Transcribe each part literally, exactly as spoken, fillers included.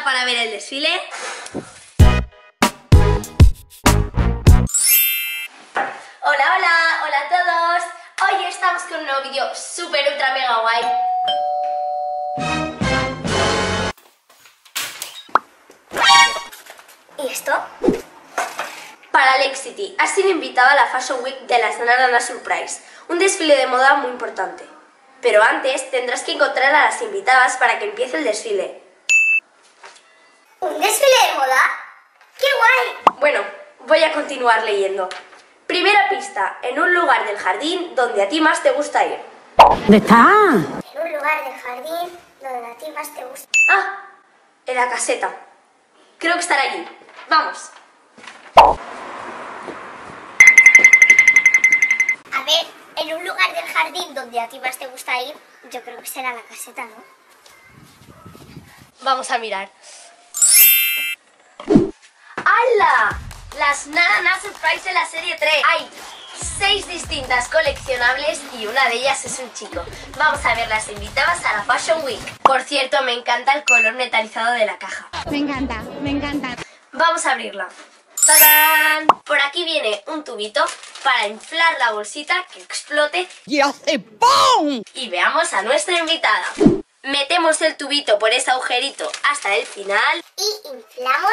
para ver el desfile? Hola, hola, hola a todos. Hoy estamos con un nuevo vídeo super ultra mega guay. ¿Y esto? Para Lexity, has sido invitada a la Fashion Week de las Nanana Surprise, un desfile de moda muy importante. Pero antes tendrás que encontrar a las invitadas para que empiece el desfile. ¿Un desfile de moda? ¡Qué guay! Bueno, voy a continuar leyendo. Primera pista, en un lugar del jardín donde a ti más te gusta ir. ¿Dónde está? En un lugar del jardín donde a ti más te gusta. Ah, en la caseta. Creo que estará allí. Vamos. A ver, en un lugar del jardín donde a ti más te gusta ir, yo creo que será la caseta, ¿no? Vamos a mirar. ¡Hala! Las Nanana Surprise de la serie tres. Hay seis distintas coleccionables y una de ellas es un chico. Vamos a ver las invitadas a la Fashion Week. Por cierto, me encanta el color metalizado de la caja. Me encanta, me encanta. Vamos a abrirla. ¡Tadán! Por aquí viene un tubito para inflar la bolsita que explote ¡Y hace ¡pum! y veamos a nuestra invitada. Metemos el tubito por ese agujerito hasta el final Y inflamos.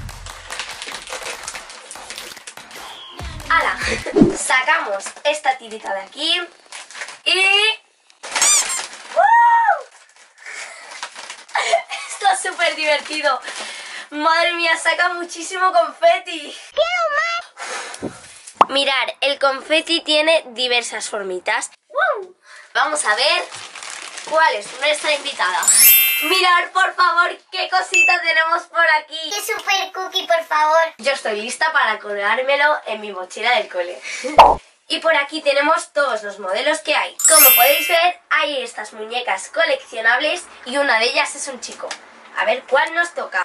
¡Hala! Sacamos esta tirita de aquí y... ¡Uh! Esto es súper divertido. Madre mía, saca muchísimo confeti. Mirar, el confeti tiene diversas formitas. ¡Wow! Vamos a ver cuál es nuestra invitada. Mirar, por favor, qué cosita tenemos por aquí. ¡Qué super cookie, por favor! Yo estoy lista para colgármelo en mi mochila del cole. Y por aquí tenemos todos los modelos que hay. Como podéis ver, hay estas muñecas coleccionables y una de ellas es un chico. A ver cuál nos toca.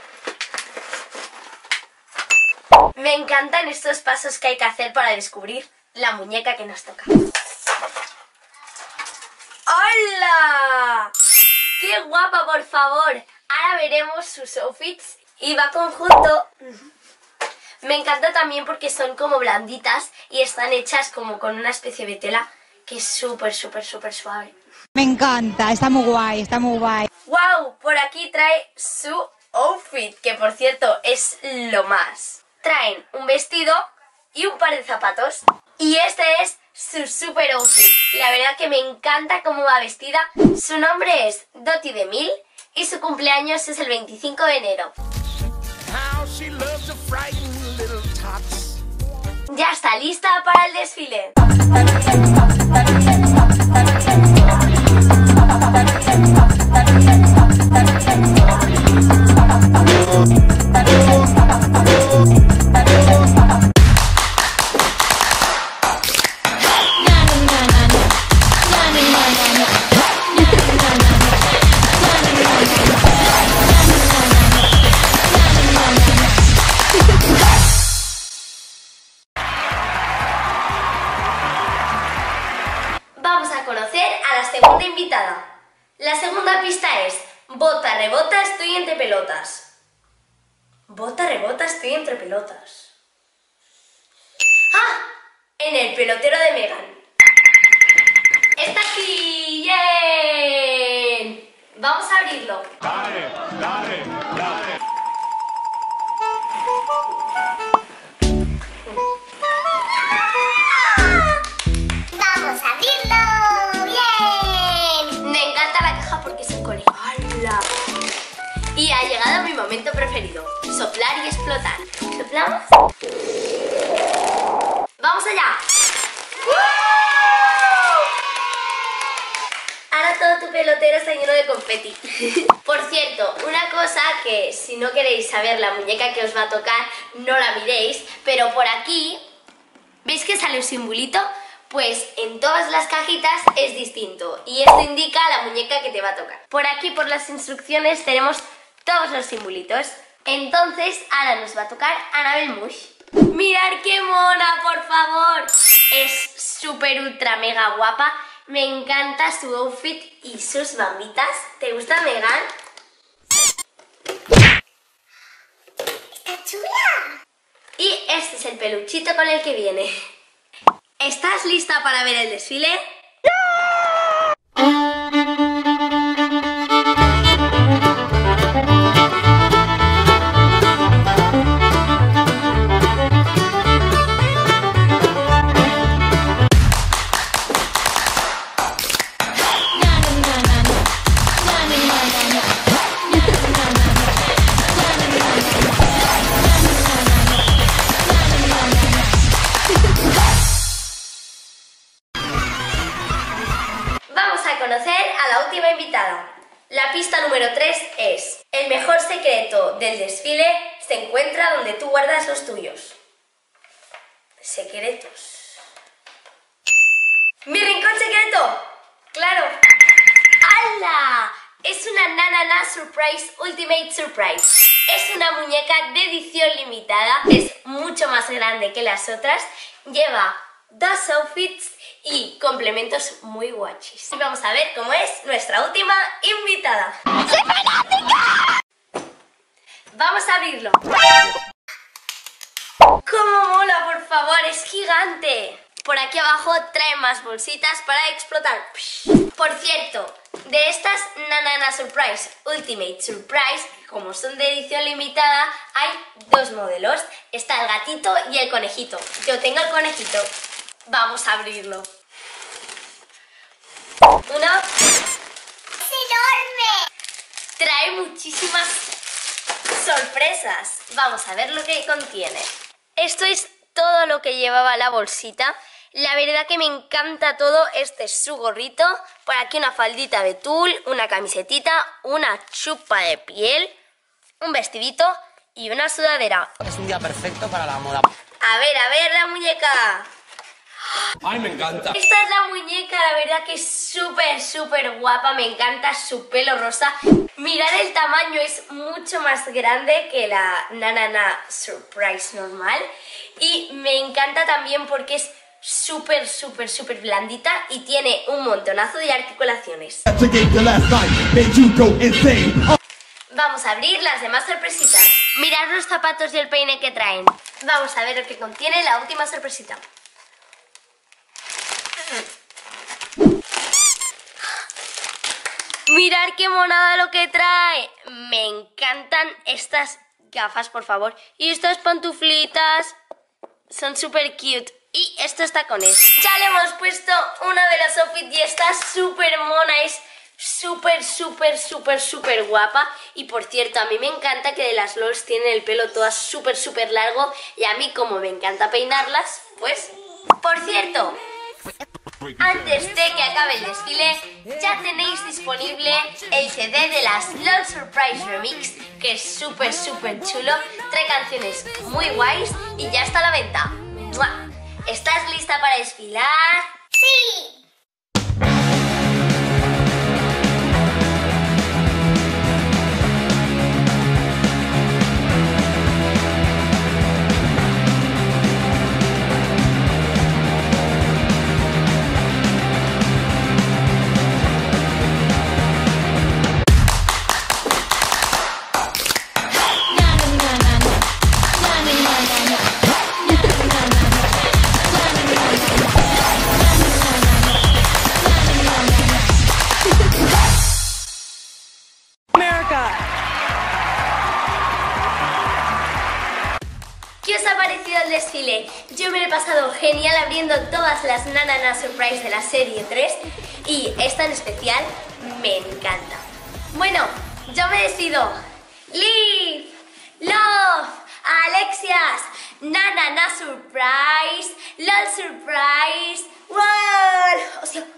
Me encantan estos pasos que hay que hacer para descubrir la muñeca que nos toca. ¡Hola! ¡Qué guapa, por favor! Ahora veremos sus outfits y va conjunto. Me encanta también porque son como blanditas y están hechas como con una especie de tela que es súper, súper, súper suave. Me encanta, está muy guay, está muy guay. ¡Wow! Por aquí trae su outfit, que por cierto es lo más. Traen un vestido y un par de zapatos. Y este es su super outfit. La verdad que me encanta cómo va vestida. Su nombre es Dottie DeMille y su cumpleaños es el veinticinco de enero. Ya está lista para el desfile. Vamos a conocer a la segunda invitada. La segunda pista es: bota, rebota, estoy entre pelotas. Bota, rebota, estoy entre pelotas. ¡Ah! En el pelotero de Megan. ¡Está aquí! ¡Bien! Vamos a abrirlo. Dale, dale, dale. ¡Vamos a abrirlo! ¡Bien! Me encanta la caja porque es un conejo. ¡Hala! Y ha llegado mi momento preferido: soplar y explotar. ¿Soplamos? ¡Vamos allá! Ahora todo tu pelotero está lleno de confeti. Por cierto, una cosa que si no queréis saber la muñeca que os va a tocar, no la miréis, pero por aquí, ¿veis que sale un simbolito? Pues en todas las cajitas es distinto y esto indica la muñeca que te va a tocar. Por aquí, por las instrucciones, tenemos todos los simbolitos. Entonces, ahora nos va a tocar Annabelle Mush. ¡Mirad qué mona, por favor! Es súper ultra mega guapa. Me encanta su outfit y sus bambitas. ¿Te gusta, Megan? Y este es el peluchito con el que viene. ¿Estás lista para ver el desfile? Conocer a la última invitada. La pista número tres es: el mejor secreto del desfile se encuentra donde tú guardas los tuyos. Secretos. ¡Mi rincón secreto! ¡Claro! ¡Hala! Es una Nanana Surprise Ultimate Surprise. Es una muñeca de edición limitada, es mucho más grande que las otras, lleva dos outfits y complementos muy guachis. Y vamos a ver cómo es nuestra última invitada. ¡Soy fanática! Vamos a abrirlo. ¡Cómo mola, por favor! ¡Es gigante! Por aquí abajo trae más bolsitas para explotar. Por cierto, de estas Nanana Surprise Ultimate Surprise, como son de edición limitada, hay dos modelos. Está el gatito y el conejito. Yo tengo el conejito. Vamos a abrirlo. Uno. ¡Es enorme! Trae muchísimas sorpresas. Vamos a ver lo que contiene. Esto es todo lo que llevaba la bolsita. La verdad que me encanta todo. Este es su gorrito. Por aquí una faldita de tul, una camisetita, una chupa de piel, un vestidito y una sudadera. Es un día perfecto para la moda. A ver, a ver la muñeca. ¡Ay, me encanta! Esta es la muñeca, la verdad que es súper, súper guapa. Me encanta su pelo rosa. Mirad el tamaño, es mucho más grande que la Nanana Surprise normal. Y me encanta también porque es súper, súper, súper blandita y tiene un montonazo de articulaciones. Vamos a abrir las demás sorpresitas. Mirad los zapatos y el peine que traen. Vamos a ver lo que contiene la última sorpresita. Mirad qué monada lo que trae. Me encantan estas gafas, por favor. Y estas pantuflitas son súper cute. Y estos tacones. Ya le hemos puesto una de las outfits y está súper mona. Es súper, súper, súper, súper guapa. Y por cierto, a mí me encanta que de las LOLs tienen el pelo todas súper, súper largo. Y a mí, como me encanta peinarlas, pues... Por cierto, antes de que acabe el desfile, ya tenéis disponible el C D de las LOL Surprise Remix, que es súper, súper chulo. Trae canciones muy guays y ya está a la venta. ¡Mua! ¿Estás lista para desfilar? ¡Sí! ¿Qué os ha parecido el desfile? Yo me lo he pasado genial abriendo todas las Nanana Surprise de la serie tres y esta en especial me encanta. Bueno, yo me despido. Liv, Love, Alexias, Nanana Surprise, LOL Surprise, World. O sea,